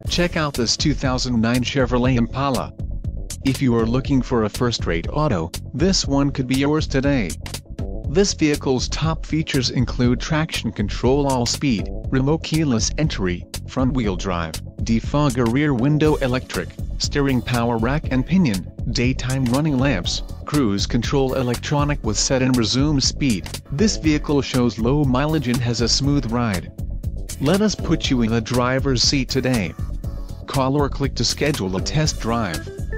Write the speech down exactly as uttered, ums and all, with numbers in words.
Check out this two thousand nine Chevrolet Impala. If you are looking for a first-rate auto, this one could be yours today. This vehicle's top features include traction control all-speed, remote keyless entry, front-wheel drive, defogger rear window electric, steering power rack and pinion, daytime running lamps, cruise control electronic with set and resume speed. This vehicle shows low mileage and has a smooth ride. Let us put you in the driver's seat today. Call or click to schedule a test drive.